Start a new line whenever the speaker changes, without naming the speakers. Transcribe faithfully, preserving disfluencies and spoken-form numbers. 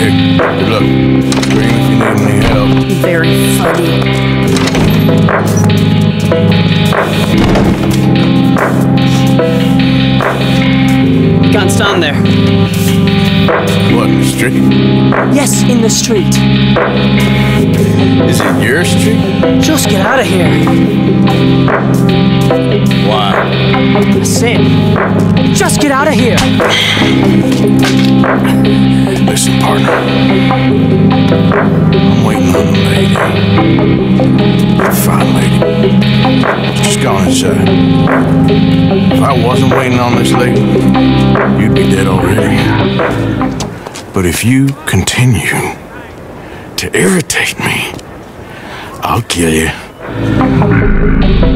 Hey, good luck. Scream if you need any help.
Very funny. Can't stand there.
What, in the street?
Yes, in the street.
Is it your street?
Just get out of here.
Why?
Sam, just get out of here.
Listen, partner. I'm waiting on the lady. The fine lady. Just go inside. If I wasn't waiting on this lady, you'd be dead already. But if you continue to irritate me, I'll kill you.